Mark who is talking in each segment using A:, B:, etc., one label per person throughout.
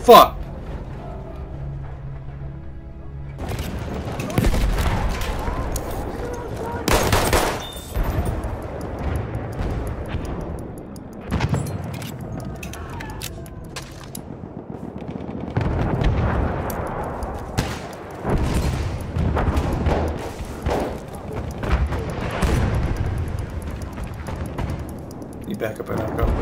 A: Fuck! You back up and I'll go.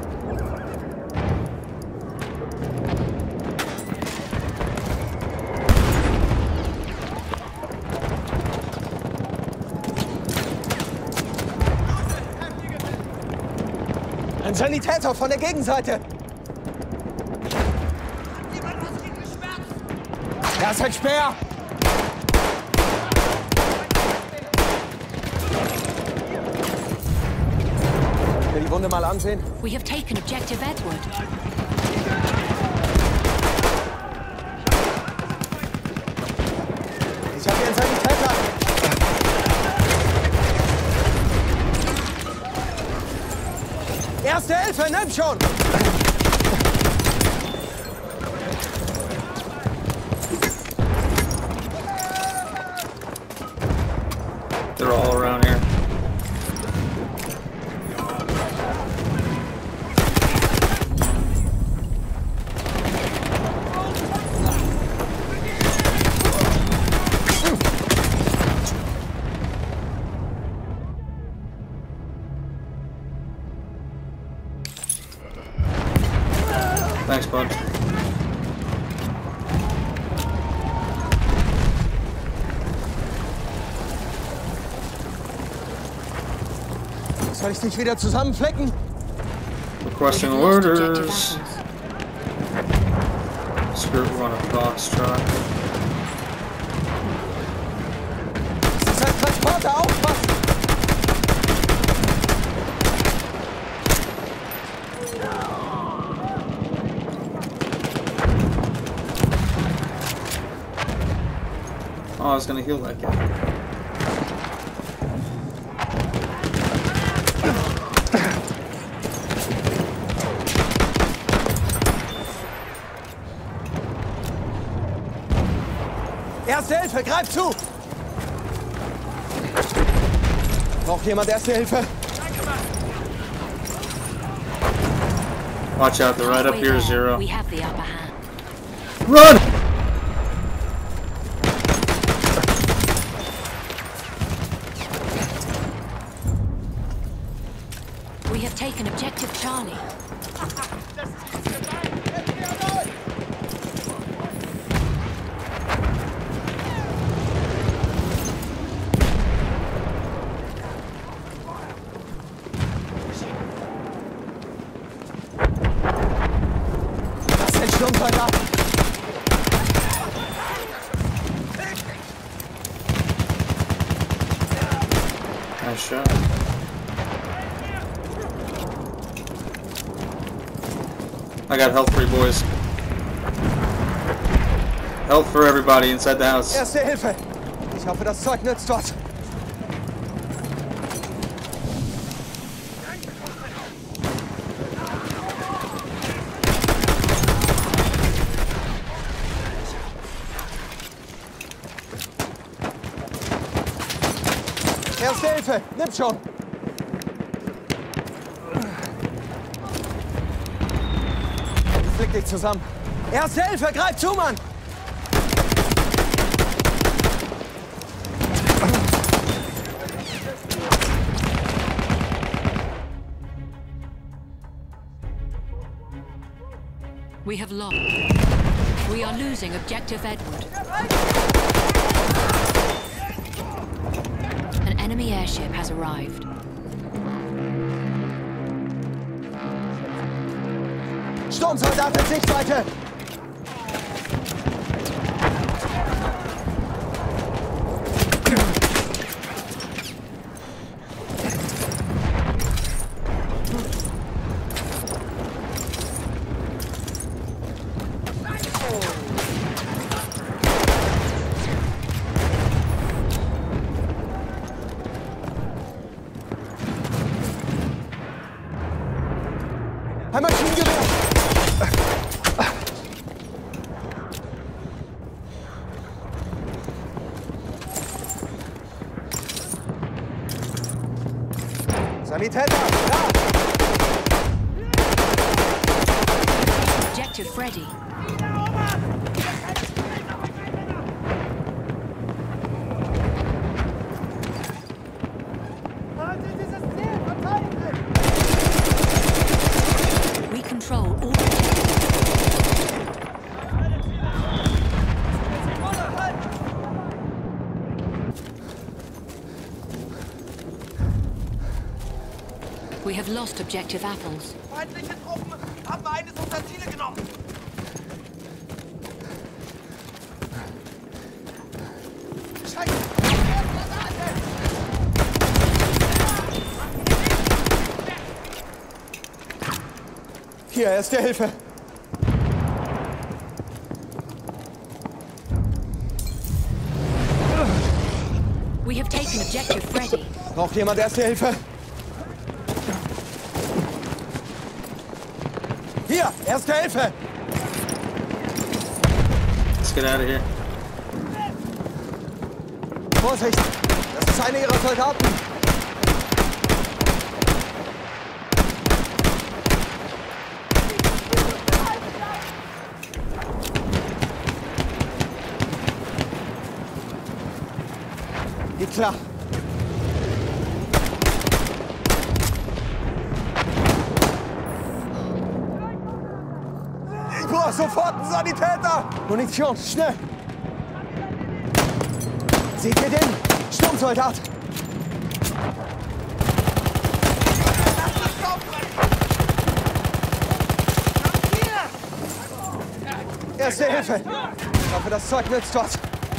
B: Ein Sanitäter von der Gegenseite! Da ist ein Speer! Ich will die Wunde mal ansehen.
C: We have taken objective Edward.
B: Ich habe hier einen Sanitäter! Erste Hilfe, nimm schon!
A: They're all around here. Thanks, bud.
B: Soll ich dich wieder zusammenflecken?
A: Requesting orders. Skirt run a box truck.
B: Das ist ein Transporter, aufpassen!
A: Oh, I was gonna heal that guy.
B: Erste Hilfe, greif zu! Braucht jemand Erste Hilfe?
A: Watch out, they're right up here, Zero.
C: We have the upper hand.
A: Run!
C: We have taken objective Charlie.
B: Das ist ein Sturmsoldat!
A: Nice shot. I got health for you boys. Health for everybody inside the house.
B: Erste Hilfe! Ich hoffe, das Zeug nützt was. Erste Hilfe! Nimm schon! Flick dich zusammen! Erste Hilfe! Greif zu, Mann!
C: We have lost. We are losing objective Edward. An enemy airship has arrived.
B: Sturmsoldat in Sichtweite! Ein Maschinengewehr! Sanitäter, da!
C: Objective ready. We control all. We have lost objective apples.
D: Feindliche Truppen haben eines unserer Ziele genommen. Scheiße!
B: Hier, erste Hilfe.
C: We have taken objective ready.
B: Braucht jemand erste Hilfe? Hier, erste Hilfe!
A: Let's get out of here.
B: Vorsicht! Das ist einer ihrer Soldaten! Geht klar! Ich brauche sofort einen Sanitäter! Munition, schnell! Seht ihr den? Sturmsoldat! Erste Hilfe! Ich hoffe, das Zeug nützt was.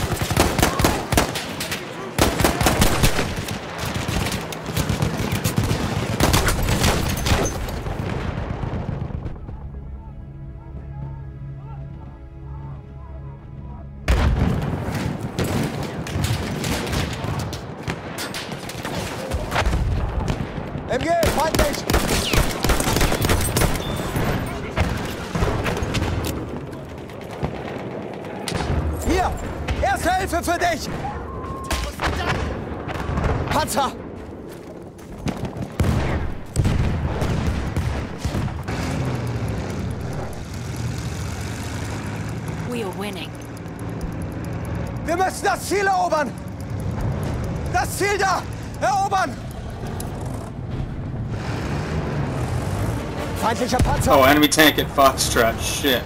B: MG, feindlich! Hier! Erste Hilfe für dich! Panzer!
C: We are winning.
B: Wir müssen das Ziel erobern! Das Ziel da! Erobern! Feindlicher Panzer!
A: Oh, enemy tank at Foxtrot. Shit.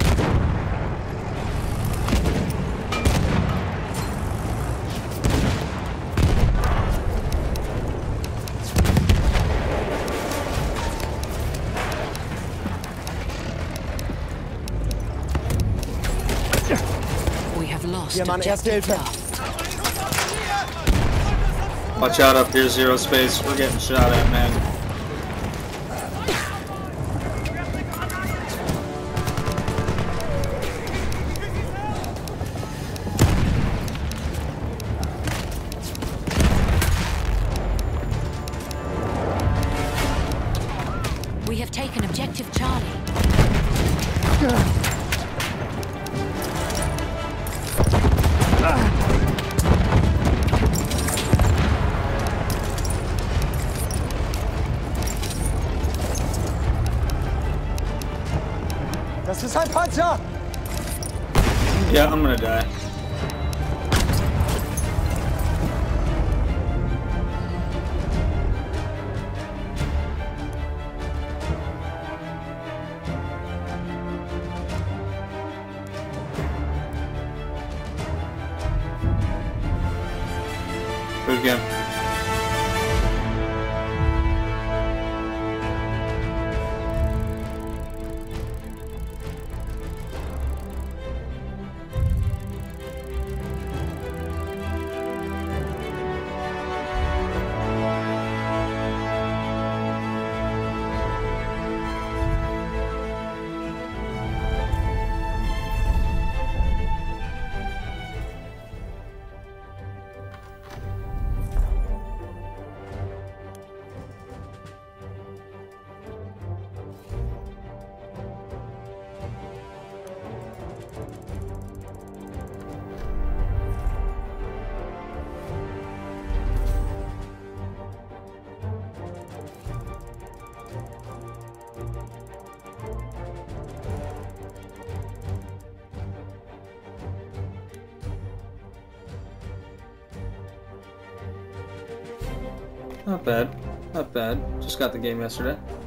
C: We have lost
B: Hier, Mann, erste
C: objective
B: Hilfe!
C: Duff.
A: Watch out up here, Zero Space. We're getting shot at, man.
C: We have taken objective Charlie.
B: Das ist ein Panzer!
A: Yeah, I'm gonna die. Do it again. Not bad. Not bad. Just got the game yesterday.